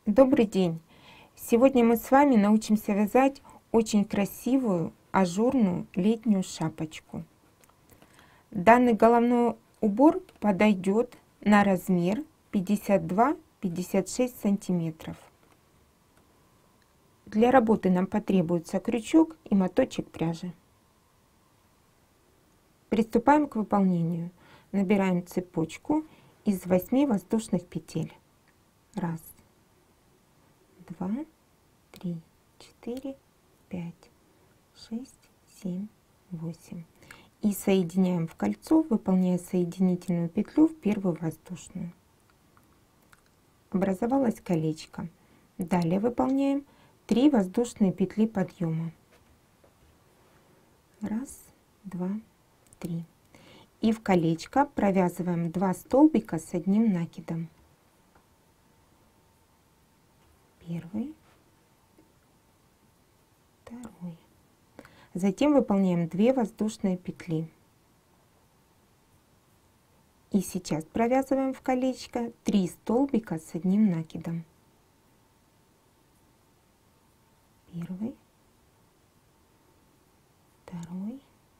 Добрый день! Сегодня мы с вами научимся вязать очень красивую ажурную летнюю шапочку. Данный головной убор подойдет на размер 52-56 сантиметров. Для работы нам потребуется крючок и моточек пряжи. Приступаем к выполнению. Набираем цепочку из 8 воздушных петель. 1, 2, 3, 4, 5, 6, 7, 8. И соединяем в кольцо, выполняя соединительную петлю в первую воздушную. Образовалось колечко. Далее выполняем 3 воздушные петли подъема. 1, 2, 3. И в колечко провязываем 2 столбика с одним накидом. Первый, второй. Затем выполняем 2 воздушные петли. И сейчас провязываем в колечко 3 столбика с одним накидом. Первый, второй,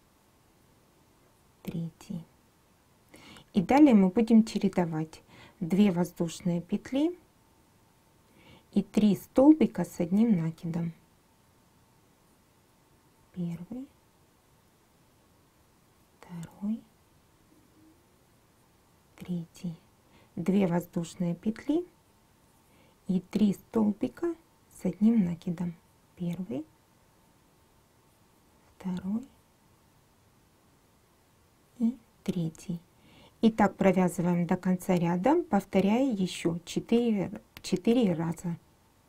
третий. И далее мы будем чередовать 2 воздушные петли и 3 столбика с одним накидом. Первый, второй, третий. 2 воздушные петли и 3 столбика с одним накидом. Первый, второй и третий. И так провязываем до конца ряда, повторяя еще 4 раза.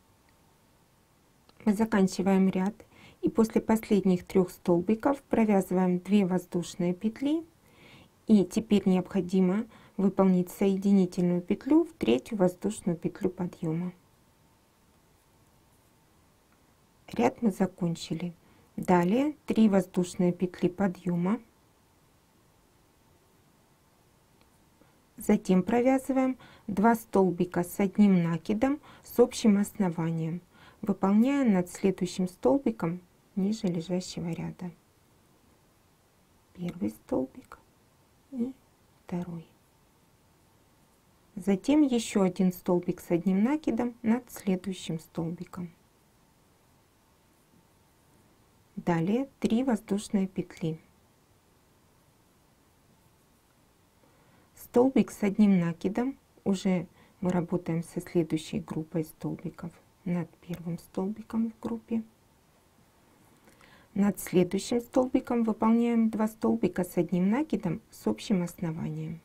Мы заканчиваем ряд и после последних 3 столбиков провязываем 2 воздушные петли. И теперь необходимо выполнить соединительную петлю в 3-ю воздушную петлю подъема. Ряд мы закончили. Далее 3 воздушные петли подъема. Затем провязываем 2 столбика с одним накидом с общим основанием, выполняя над следующим столбиком ниже лежащего ряда. Первый столбик и второй. Затем еще 1 столбик с одним накидом над следующим столбиком. Далее 3 воздушные петли. Столбик с одним накидом, уже мы работаем со следующей группой столбиков над первым столбиком в группе. Над следующим столбиком выполняем 2 столбика с одним накидом с общим основанием.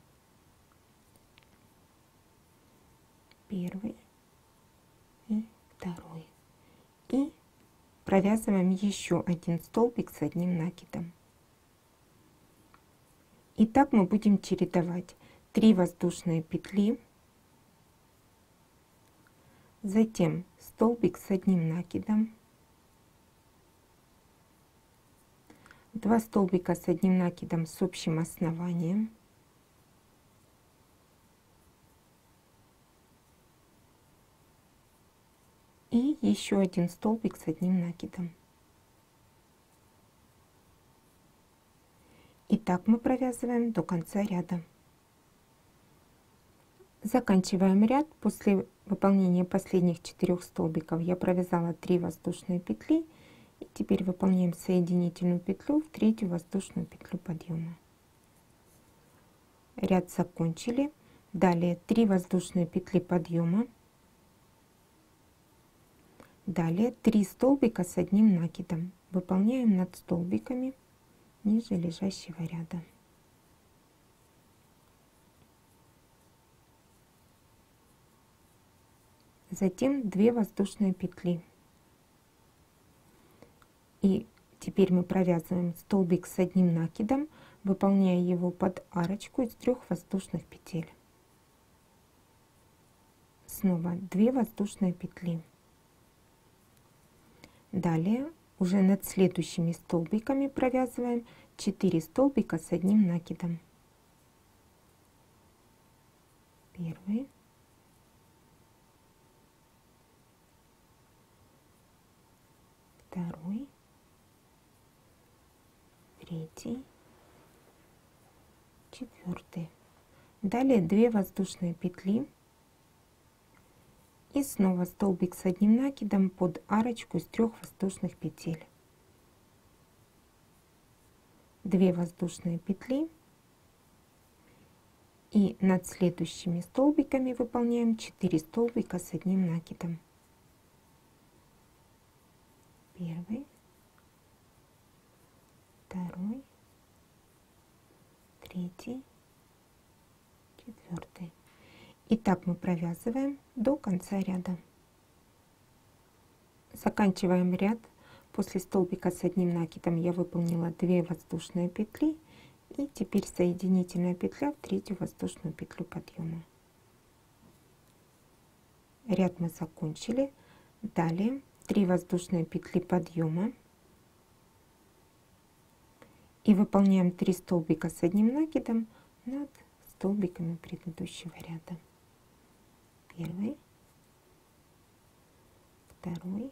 Первый и второй. И провязываем еще 1 столбик с одним накидом. И так мы будем чередовать 3 воздушные петли, затем столбик с одним накидом, 2 столбика с одним накидом с общим основанием, и еще 1 столбик с одним накидом. И так мы провязываем до конца ряда. Заканчиваем ряд. После выполнения последних 4 столбиков я провязала 3 воздушные петли. И теперь выполняем соединительную петлю в 3-ю воздушную петлю подъема. Ряд закончили. Далее 3 воздушные петли подъема. Далее 3 столбика с одним накидом. Выполняем над столбиками ниже лежащего ряда. Затем 2 воздушные петли. И теперь мы провязываем столбик с одним накидом, выполняя его под арочку из 3 воздушных петель. Снова 2 воздушные петли. Далее уже над следующими столбиками провязываем 4 столбика с одним накидом. Первый, третий, четвертый. Далее 2 воздушные петли и снова столбик с одним накидом под арочку из 3 воздушных петель. 2 воздушные петли и над следующими столбиками выполняем 4 столбика с одним накидом. Первый, второй, третий, четвертый. И так мы провязываем до конца ряда. Заканчиваем ряд. После столбика с одним накидом я выполнила 2 воздушные петли и теперь соединительная петля в 3-ю воздушную петлю подъема. Ряд мы закончили. Далее 3 воздушные петли подъема и выполняем 3 столбика с одним накидом над столбиками предыдущего ряда. Первый, второй,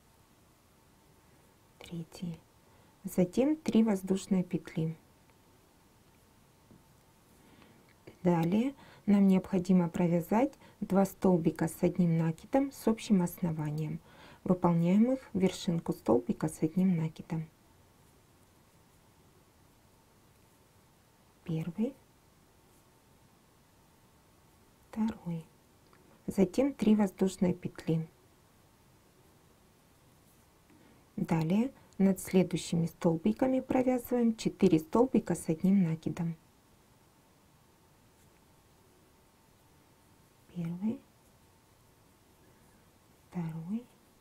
третий. Затем 3 воздушные петли. Далее нам необходимо провязать 2 столбика с одним накидом с общим основанием. Выполняем их в вершинку столбика с одним накидом. Первый, второй. Затем 3 воздушные петли. Далее над следующими столбиками провязываем 4 столбика с одним накидом. Первый, второй,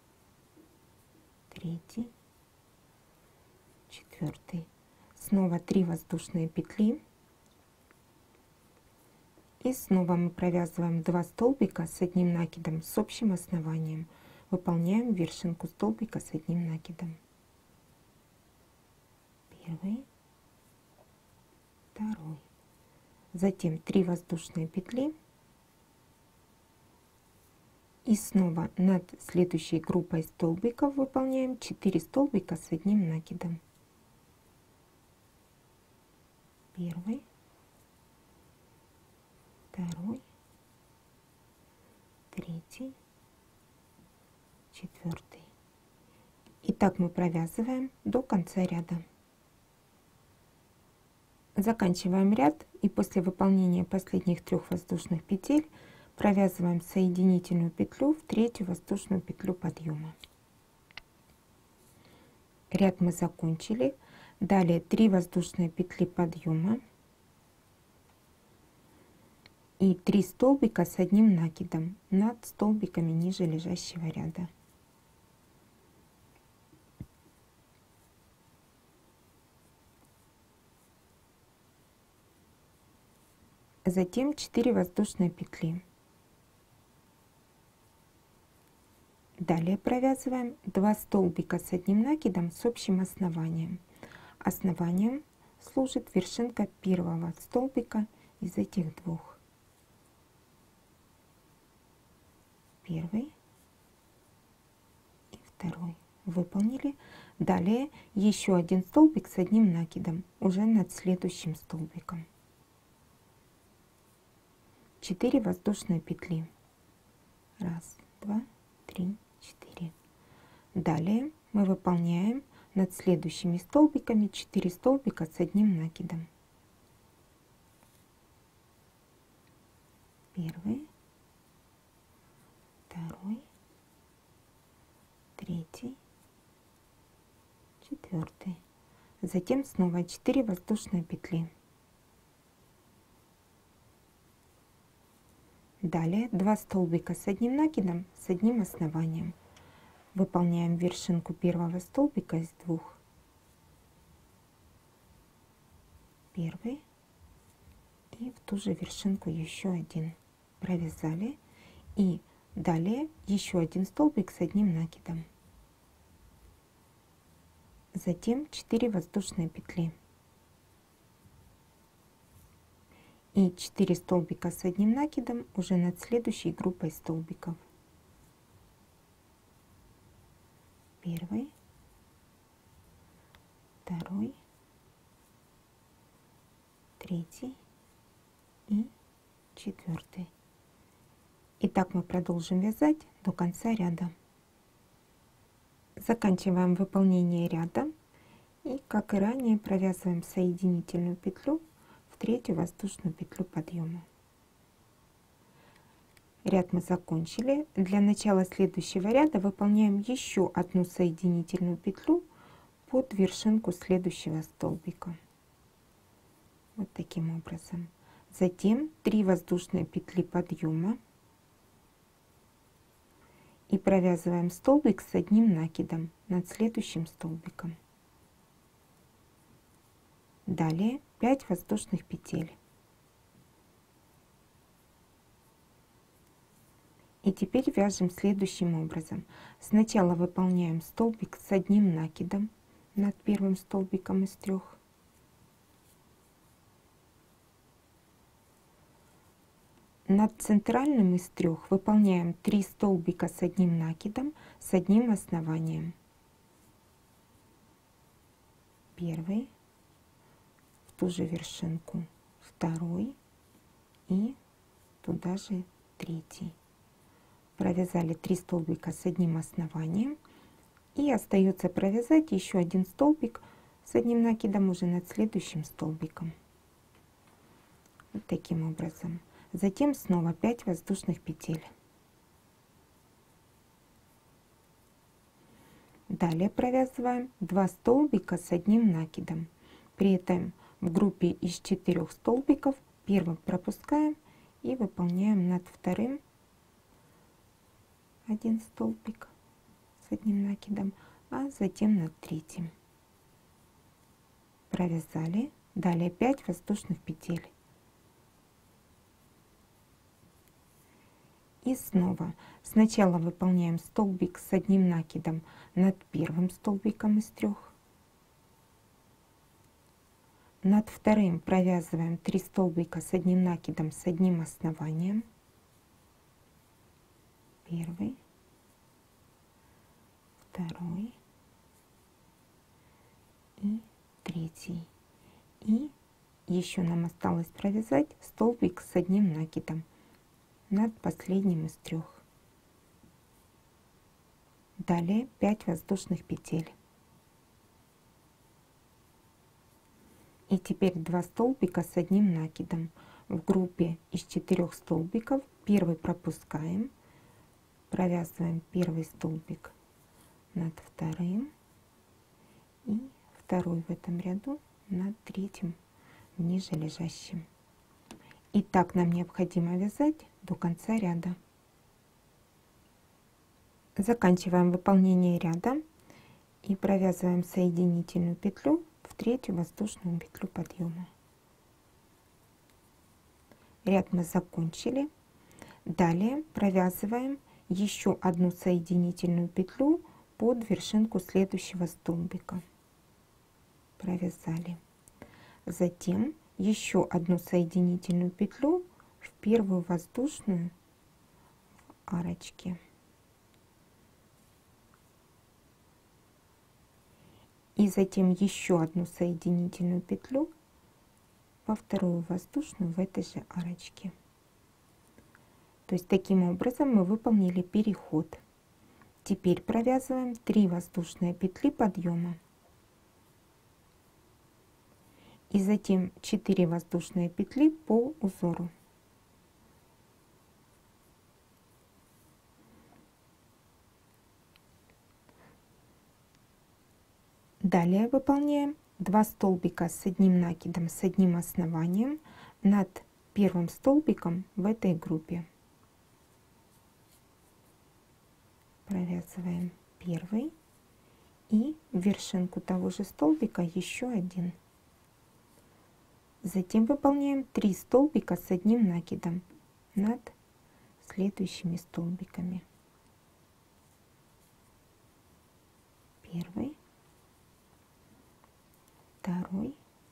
третий, четвертый. Снова 3 воздушные петли. И снова мы провязываем 2 столбика с одним накидом с общим основанием. Выполняем вершинку столбика с одним накидом. Первый, второй. Затем 3 воздушные петли. И снова над следующей группой столбиков выполняем 4 столбика с одним накидом. Первый, второй, третий, четвертый. И так мы провязываем до конца ряда. Заканчиваем ряд и после выполнения последних 3 воздушных петель провязываем соединительную петлю в 3-ю воздушную петлю подъема. Ряд мы закончили. Далее 3 воздушные петли подъема и 3 столбика с одним накидом над столбиками ниже лежащего ряда. Затем 4 воздушные петли. Далее провязываем 2 столбика с одним накидом с общим основанием. Основанием служит вершинка первого столбика из этих 2. Первый и второй. Выполнили. Далее еще 1 столбик с одним накидом уже над следующим столбиком. 4 воздушные петли. 1, 2, 3, 4. Далее мы выполняем над следующими столбиками 4 столбика с одним накидом. Первый, второй, третий, четвертый. Затем снова 4 воздушные петли. Далее 2 столбика с одним накидом с одним основанием. Выполняем вершинку первого столбика из 2. Первый и в ту же вершинку еще 1. Провязали. И далее еще 1 столбик с одним накидом. Затем 4 воздушные петли. И 4 столбика с одним накидом уже над следующей группой столбиков. Первый, второй, третий и четвертый. И так мы продолжим вязать до конца ряда. Заканчиваем выполнение ряда и, как и ранее, провязываем соединительную петлю в третью воздушную петлю подъема. Ряд мы закончили. Для начала следующего ряда выполняем еще одну соединительную петлю под вершинку следующего столбика. Вот таким образом. Затем 3 воздушные петли подъема и провязываем столбик с одним накидом над следующим столбиком. Далее 5 воздушных петель. И теперь вяжем следующим образом. Сначала выполняем столбик с одним накидом над первым столбиком из 3. Над центральным из 3 выполняем 3 столбика с одним накидом с одним основанием. Первый, в ту же вершинку, второй и туда же третий. Провязали 3 столбика с одним основанием и остается провязать еще один столбик с одним накидом уже над следующим столбиком. Вот таким образом. Затем снова 5 воздушных петель. Далее провязываем 2 столбика с одним накидом. При этом в группе из 4 столбиков первый пропускаем и выполняем над вторым 1 столбик с одним накидом, а затем над третьим. Провязали. Далее 5 воздушных петель. И снова сначала выполняем столбик с одним накидом над первым столбиком из 3. Над вторым провязываем 3 столбика с одним накидом с одним основанием. Первый, второй и третий. И еще нам осталось провязать столбик с одним накидом над последним из 3. Далее 5 воздушных петель. И теперь 2 столбика с одним накидом. В группе из 4 столбиков первый пропускаем, провязываем первый столбик над вторым и второй в этом ряду над третьим ниже лежащим. И так нам необходимо вязать до конца ряда. Заканчиваем выполнение ряда и провязываем соединительную петлю в третью воздушную петлю подъема. Ряд мы закончили. Далее провязываем еще одну соединительную петлю под вершинку следующего столбика. Провязали. Затем еще одну соединительную петлю в первую воздушную в арочке. И затем еще одну соединительную петлю во вторую воздушную в этой же арочке. То есть таким образом мы выполнили переход. Теперь провязываем 3 воздушные петли подъема. И затем 4 воздушные петли по узору. Далее выполняем 2 столбика с одним накидом с одним основанием над первым столбиком в этой группе. Провязываем первый и в вершинку того же столбика еще один. Затем выполняем 3 столбика с одним накидом над следующими столбиками. Первый, второй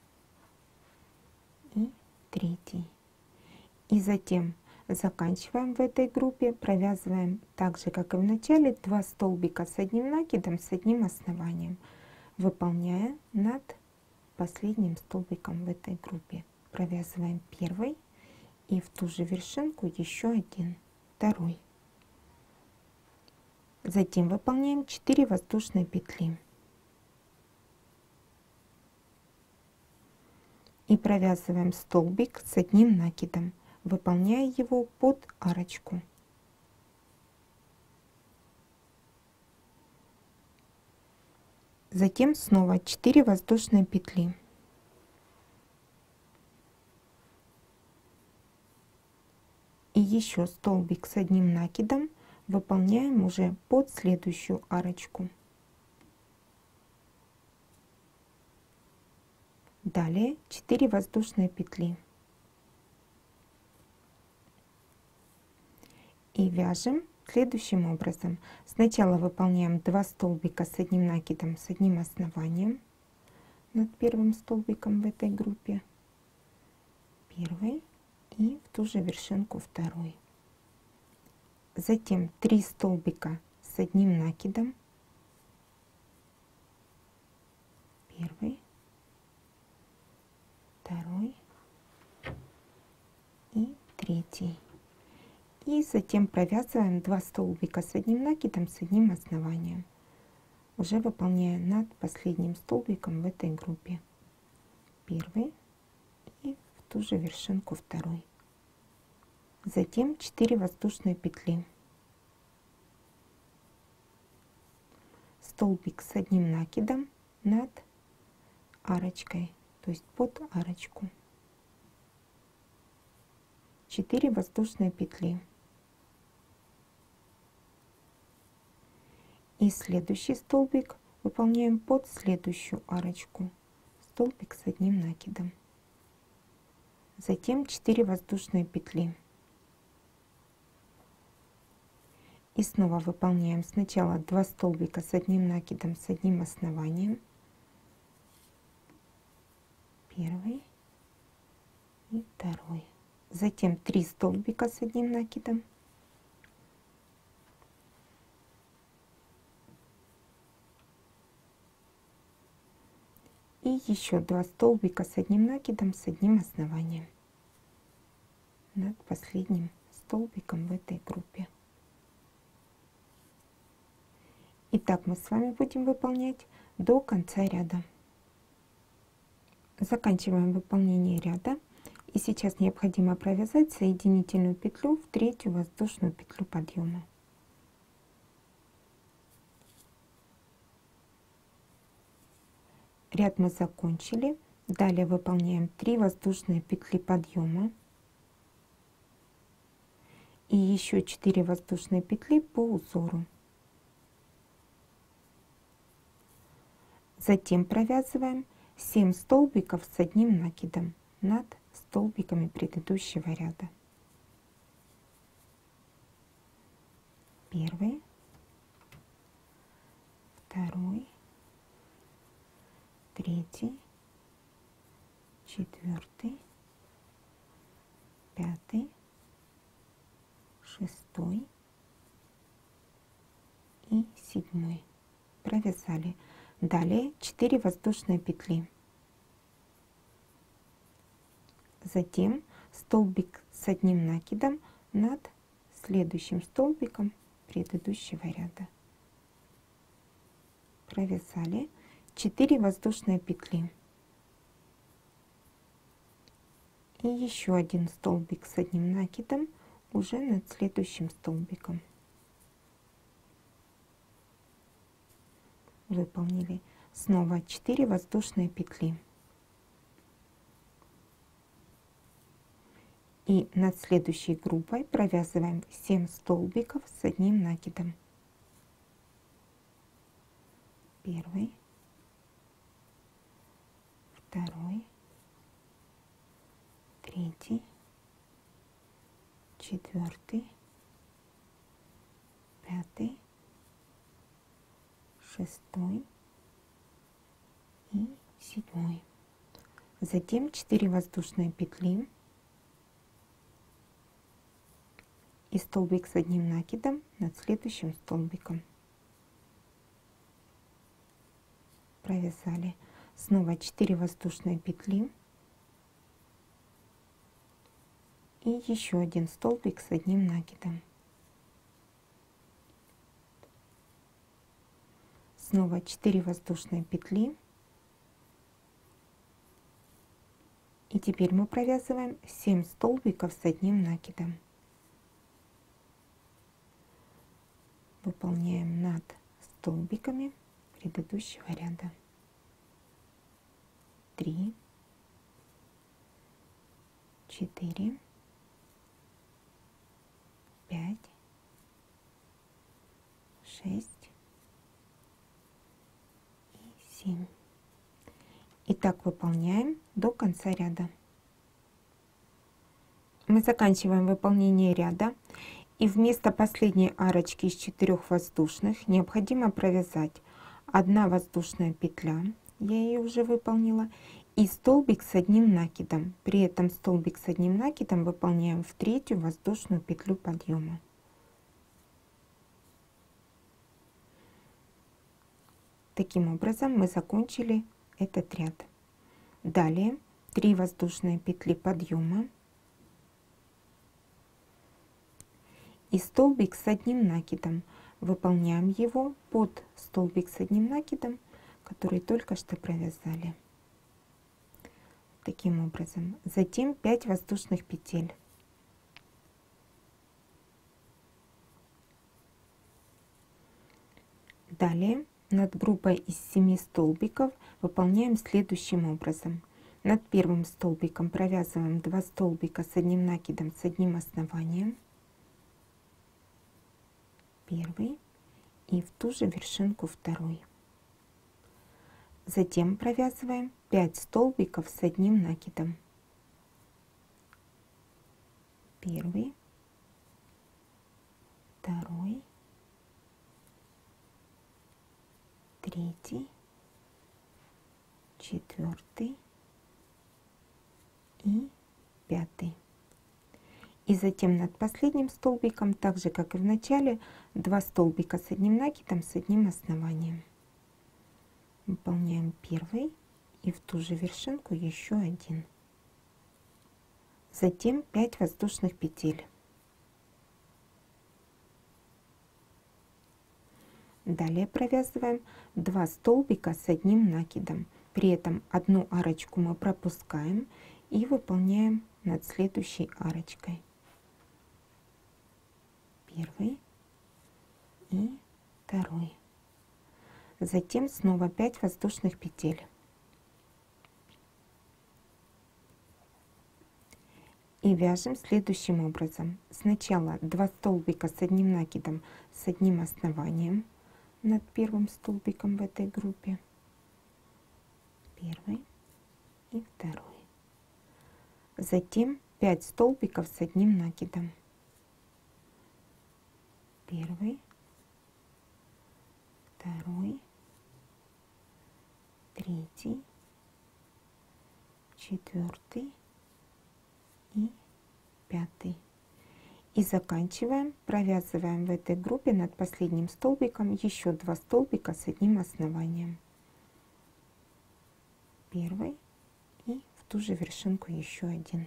и третий. И затем заканчиваем в этой группе, провязываем так же, как и в начале, 2 столбика с одним накидом с одним основанием, выполняя над последним столбиком в этой группе. провязываем первый и в ту же вершинку еще один, второй. Затем выполняем 4 воздушные петли и провязываем столбик с одним накидом, выполняя его под арочку. Затем снова 4 воздушные петли. И еще столбик с одним накидом выполняем уже под следующую арочку. Далее 4 воздушные петли. И вяжем следующим образом. Сначала выполняем 2 столбика с одним накидом, с одним основанием над первым столбиком в этой группе. Первый и в ту же вершинку второй. Затем 3 столбика с одним накидом. Первый, второй и третий. И затем провязываем 2 столбика с одним накидом, с одним основанием, уже выполняя над последним столбиком в этой группе. Первый и в ту же вершинку второй. Затем 4 воздушные петли. Столбик с одним накидом над арочкой, то есть под арочку. 4 воздушные петли. И следующий столбик выполняем под следующую арочку, столбик с одним накидом. Затем 4 воздушные петли. И снова выполняем сначала 2 столбика с одним накидом, с одним основанием. Первый и второй. Затем 3 столбика с одним накидом. И еще 2 столбика с одним накидом, с одним основанием над последним столбиком в этой группе. И так мы с вами будем выполнять до конца ряда. Заканчиваем выполнение ряда. И сейчас необходимо провязать соединительную петлю в третью воздушную петлю подъема. Ряд мы закончили. Далее выполняем 3 воздушные петли подъема и еще 4 воздушные петли по узору. Затем провязываем 7 столбиков с одним накидом над столбиками предыдущего ряда. Первый, второй, третий, четвертый, пятый, шестой и седьмой. Провязали. Далее 4 воздушные петли. Затем столбик с одним накидом над следующим столбиком предыдущего ряда. Провязали 4 воздушные петли. И еще один столбик с одним накидом уже над следующим столбиком. Выполнили. Снова 4 воздушные петли. И над следующей группой провязываем 7 столбиков с одним накидом. Первый, второй, третий, четвертый, пятый, шестой и седьмой. Затем 4 воздушные петли и столбик с одним накидом над следующим столбиком. Провязали. Снова 4 воздушные петли и еще один столбик с одним накидом. Снова 4 воздушные петли. И теперь мы провязываем 7 столбиков с одним накидом. Выполняем над столбиками предыдущего ряда. 3, 4, 5, 6 и 7. И так выполняем до конца ряда. Мы заканчиваем выполнение ряда, и вместо последней арочки из 4 воздушных необходимо провязать 1 воздушная петля, я ее уже выполнила, и столбик с одним накидом. При этом столбик с одним накидом выполняем в 3-ю воздушную петлю подъема. Таким образом мы закончили этот ряд. Далее 3 воздушные петли подъема и столбик с одним накидом. Выполняем его под столбик с одним накидом, который только что провязали. Таким образом. Затем 5 воздушных петель. Далее над группой из 7 столбиков выполняем следующим образом. Над первым столбиком провязываем 2 столбика с одним накидом с одним основанием. Первый и в ту же вершинку второй. Затем провязываем 5 столбиков с одним накидом. Первый, второй, третий, четвертый и 5. И затем над последним столбиком, так же как и в начале, 2 столбика с одним накидом с одним основанием. Выполняем первый и в ту же вершинку еще один. Затем 5 воздушных петель. Далее провязываем 2 столбика с одним накидом. При этом одну арочку мы пропускаем и выполняем над следующей арочкой. Первый и второй. Затем снова 5 воздушных петель. И вяжем следующим образом. Сначала 2 столбика с одним накидом с одним основанием над первым столбиком в этой группе. Первый и второй. Затем 5 столбиков с одним накидом. Первый, второй, третий, четвертый и 5. И заканчиваем, провязываем в этой группе над последним столбиком еще 2 столбика с одним основанием. Первый и в ту же вершинку еще один.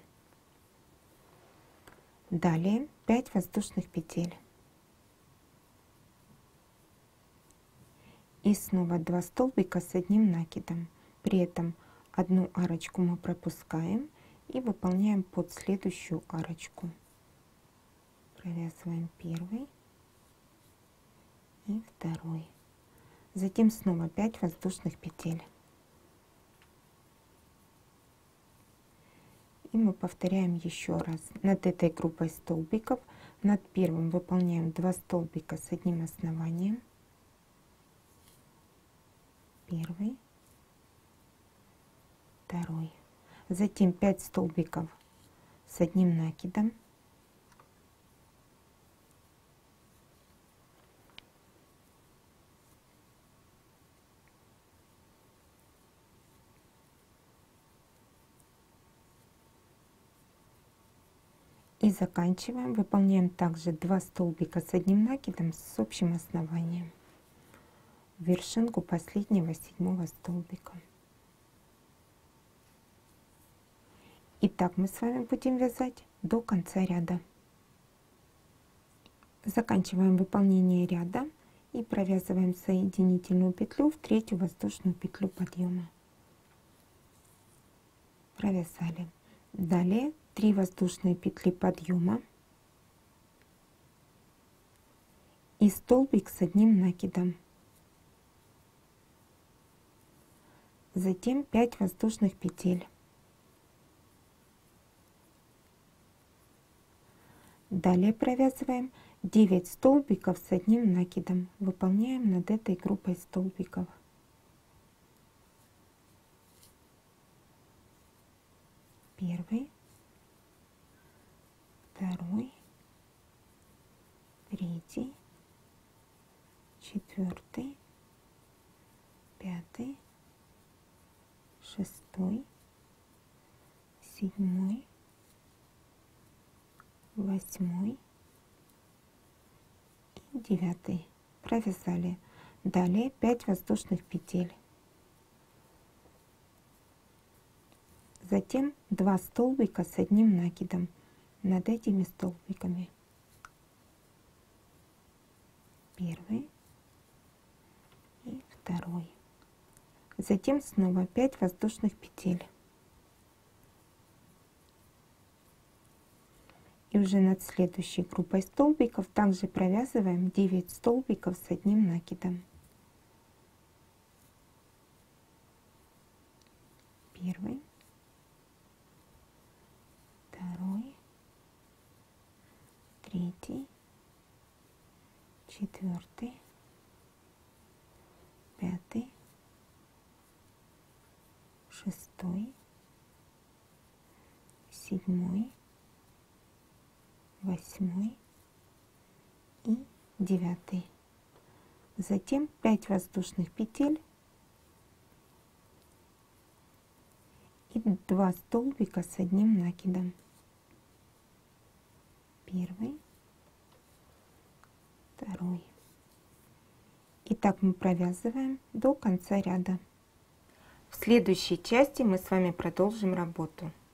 Далее 5 воздушных петель. И снова 2 столбика с одним накидом. При этом одну арочку мы пропускаем и выполняем под следующую арочку. Провязываем первый и второй. Затем снова 5 воздушных петель. И мы повторяем еще раз. Над этой группой столбиков над первым выполняем 2 столбика с одним основанием. Первый, второй. Затем 5 столбиков с одним накидом. И заканчиваем. Выполняем также 2 столбика с одним накидом с общим основанием. В вершинку последнего 7-го столбика. И так мы с вами будем вязать до конца ряда. Заканчиваем выполнение ряда и провязываем соединительную петлю в третью воздушную петлю подъема. Провязали. Далее 3 воздушные петли подъема и столбик с одним накидом. Затем 5 воздушных петель. Далее провязываем 9 столбиков с одним накидом. Выполняем над этой группой столбиков. Первый, второй, третий, четвертый, пятый, шестой, седьмой, восьмой и 9. Провязали. Далее 5 воздушных петель. Затем 2 столбика с одним накидом над этими столбиками. Первый и второй. Затем снова 5 воздушных петель. И уже над следующей группой столбиков также провязываем 9 столбиков с одним накидом. Первый, второй, третий, четвертый, пятый, шестой, седьмой, восьмой и 9. Затем 5 воздушных петель и 2 столбика с одним накидом. Первый, второй. И так мы провязываем до конца ряда. В следующей части мы с вами продолжим работу.